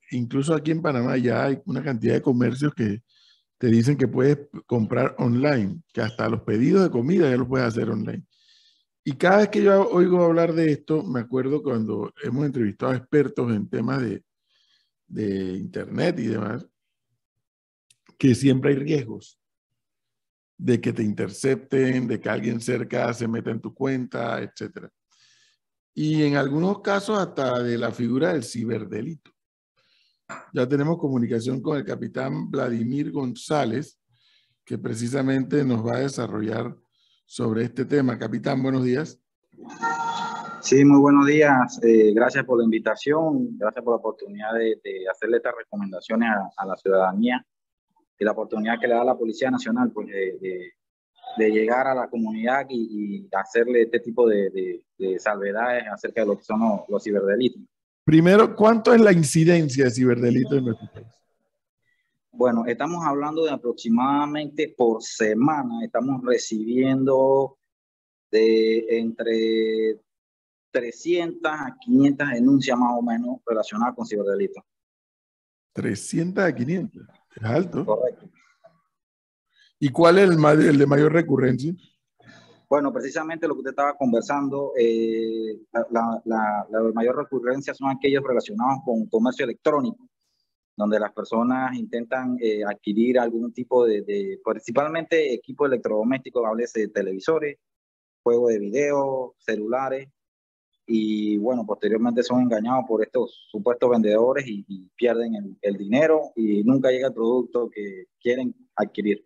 incluso aquí en Panamá ya hay una cantidad de comercios que te dicen que puedes comprar online, que hasta los pedidos de comida ya los puedes hacer online. Y cada vez que yo oigo hablar de esto, me acuerdo cuando hemos entrevistado a expertos en temas de internet y demás, que siempre hay riesgos de que te intercepten, de que alguien cerca se meta en tu cuenta, etcétera. Y en algunos casos hasta de la figura del ciberdelito. Ya tenemos comunicación con el capitán Vladimir González, que precisamente nos va a desarrollar sobre este tema. Capitán, buenos días. Sí, muy buenos días. Gracias por la invitación, gracias por la oportunidad de hacerle estas recomendaciones a la ciudadanía y la oportunidad que le da la Policía Nacional pues, de llegar a la comunidad y hacerle este tipo de salvedades acerca de lo que son los ciberdelitos. Primero, ¿cuánto es la incidencia de ciberdelito en nuestro país? Bueno, estamos hablando de aproximadamente por semana, estamos recibiendo de entre 300 a 500 denuncias más o menos relacionadas con ciberdelitos. 300 a 500, es alto. Correcto. ¿Y cuál es el de mayor recurrencia? Bueno, precisamente lo que usted estaba conversando, la mayor recurrencia son aquellos relacionados con comercio electrónico, donde las personas intentan adquirir algún tipo principalmente equipos electrodomésticos, háblese de televisores, juegos de video, celulares, y bueno, posteriormente son engañados por estos supuestos vendedores y pierden el dinero y nunca llega el producto que quieren adquirir.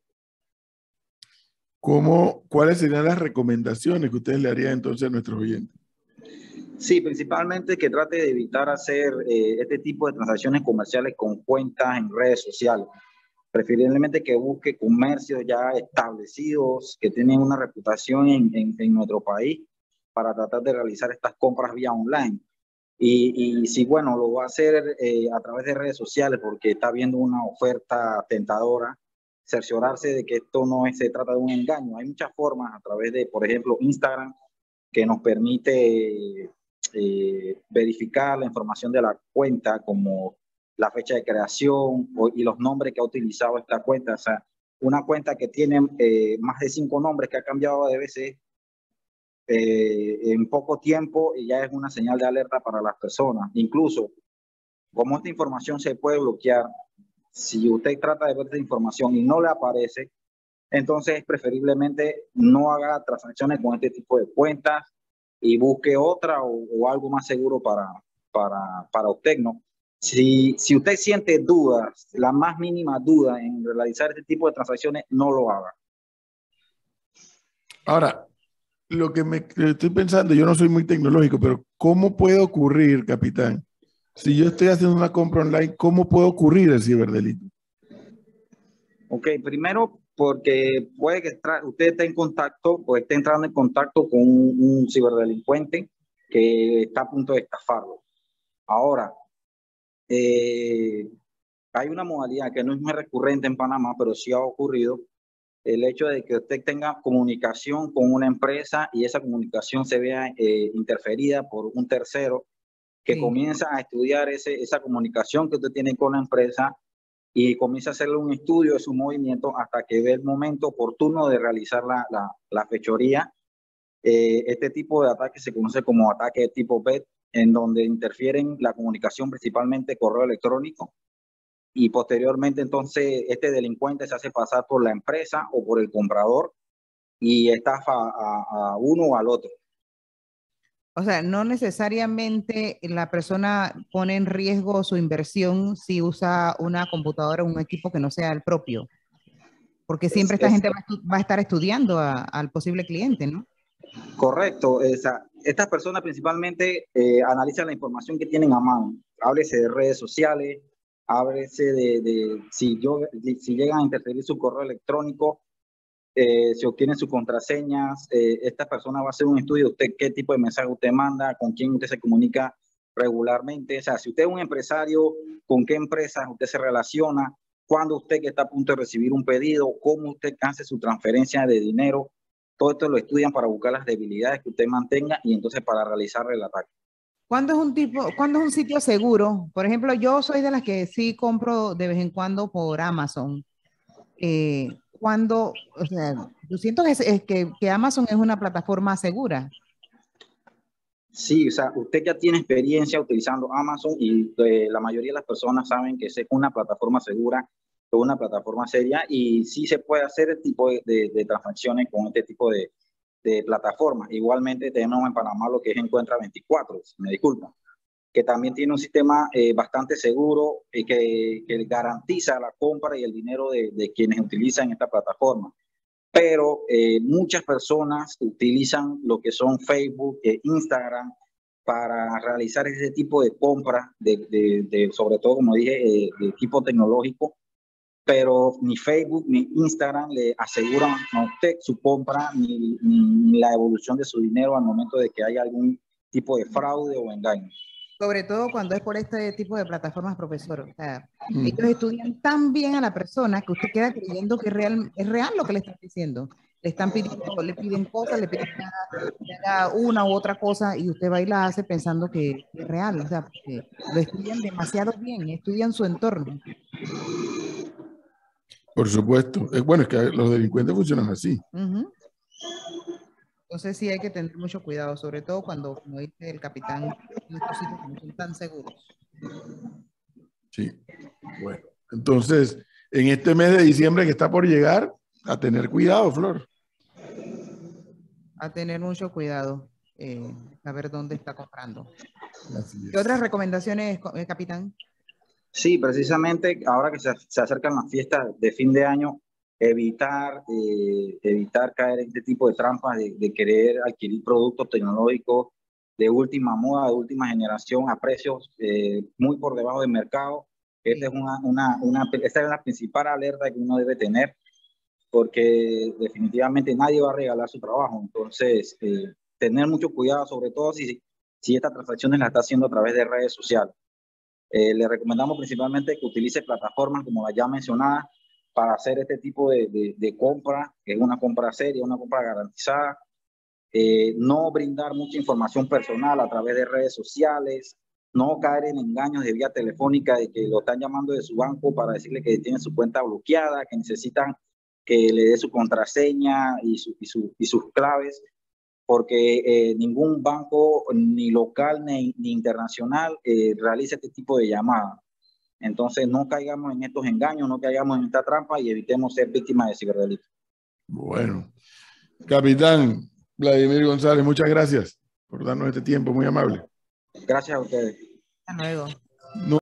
¿Cuáles serían las recomendaciones que ustedes le harían entonces a nuestros oyentes? Sí, principalmente que trate de evitar hacer este tipo de transacciones comerciales con cuentas en redes sociales. Preferiblemente que busque comercios ya establecidos, que tienen una reputación en nuestro país para tratar de realizar estas compras vía online. Y si, bueno, lo va a hacer a través de redes sociales porque está viendo una oferta tentadora, cerciorarse de que esto no se trata de un engaño. Hay muchas formas a través de, por ejemplo, Instagram, que nos permite verificar la información de la cuenta, como la fecha de creación y los nombres que ha utilizado esta cuenta. O sea, una cuenta que tiene más de 5 nombres que ha cambiado de veces en poco tiempo y ya es una señal de alerta para las personas. Incluso, como esta información se puede bloquear, si usted trata de ver esta información y no le aparece, entonces preferiblemente no haga transacciones con este tipo de cuentas y busque otra o algo más seguro para usted, ¿no? Si usted siente dudas, la más mínima duda en realizar este tipo de transacciones, no lo haga. Ahora, lo que me estoy pensando, yo no soy muy tecnológico, pero ¿cómo puede ocurrir, capitán? Si yo estoy haciendo una compra online, ¿cómo puede ocurrir el ciberdelito? Ok, primero porque puede que usted esté en contacto o esté entrando en contacto con un ciberdelincuente que está a punto de estafarlo. Ahora, hay una modalidad que no es muy recurrente en Panamá, pero sí ha ocurrido, el hecho de que usted tenga comunicación con una empresa y esa comunicación se vea interferida por un tercero que comienza a estudiar esa comunicación que usted tiene con la empresa y comienza a hacerle un estudio de su movimiento hasta que ve el momento oportuno de realizar la fechoría. Este tipo de ataque se conoce como ataque de tipo BET, en donde interfieren la comunicación, principalmente correo electrónico, y posteriormente entonces este delincuente se hace pasar por la empresa o por el comprador y estafa a uno o al otro. O sea, no necesariamente la persona pone en riesgo su inversión si usa una computadora o un equipo que no sea el propio, porque siempre esta gente va a estar estudiando al posible cliente, ¿no? Correcto. Estas personas principalmente analizan la información que tienen a mano. Háblese de redes sociales, háblese si llegan a interferir su correo electrónico, si obtienen sus contraseñas, esta persona va a hacer un estudio de usted, qué tipo de mensaje usted manda, con quién usted se comunica regularmente. O sea, si usted es un empresario, con qué empresas usted se relaciona, cuándo usted que está a punto de recibir un pedido, cómo usted hace su transferencia de dinero. Todo esto lo estudian para buscar las debilidades que usted mantenga y entonces para realizar el ataque. ¿Cuándo es un sitio seguro? Por ejemplo, yo soy de las que sí compro de vez en cuando por Amazon. O sea, yo siento que Amazon es una plataforma segura. Sí, o sea, usted ya tiene experiencia utilizando Amazon y la mayoría de las personas saben que es una plataforma segura, es una plataforma seria y sí se puede hacer el tipo de transacciones con este tipo de plataformas. Igualmente tenemos en Panamá lo que es Encuentra 24, si me disculpan, que también tiene un sistema bastante seguro que garantiza la compra y el dinero de quienes utilizan esta plataforma. Pero muchas personas utilizan lo que son Facebook e Instagram para realizar ese tipo de compras, sobre todo, como dije, de equipo tecnológico, pero ni Facebook ni Instagram le aseguran a usted su compra ni la evolución de su dinero al momento de que haya algún tipo de fraude o engaño. Sobre todo cuando es por este tipo de plataformas, profesor. O sea, ellos estudian tan bien a la persona que usted queda creyendo que es real lo que le están diciendo. Le piden cosas, le piden que haga una u otra cosa y usted va y la hace pensando que es real. O sea, porque lo estudian demasiado bien, estudian su entorno. Por supuesto. Bueno, es que los delincuentes funcionan así. Entonces sí hay que tener mucho cuidado, sobre todo cuando, como dice el capitán, en estos sitios que no son tan seguros. Sí. Bueno, entonces, en este mes de diciembre que está por llegar, a tener cuidado, Flor. A tener mucho cuidado, a ver dónde está comprando. Así ¿Qué es. otras recomendaciones, capitán? Sí, precisamente ahora que se acercan las fiestas de fin de año, evitar caer en este tipo de trampas de querer adquirir productos tecnológicos de última moda, de última generación a precios muy por debajo del mercado. Esta es esta es la principal alerta que uno debe tener, porque definitivamente nadie va a regalar su trabajo. Entonces, tener mucho cuidado, sobre todo si estas transacciones las está haciendo a través de redes sociales. Le recomendamos principalmente que utilice plataformas como las ya mencionadas para hacer este tipo de compra, que es una compra seria, una compra garantizada. No brindar mucha información personal a través de redes sociales, no caer en engaños de vía telefónica de que lo están llamando de su banco para decirle que tiene su cuenta bloqueada, que necesitan que le dé su contraseña y sus claves, porque ningún banco, ni local ni internacional, realiza este tipo de llamadas. Entonces, no caigamos en estos engaños, no caigamos en esta trampa y evitemos ser víctimas de ciberdelitos. Bueno, capitán Vladimir González, muchas gracias por darnos este tiempo, muy amable. Gracias a ustedes. Hasta luego.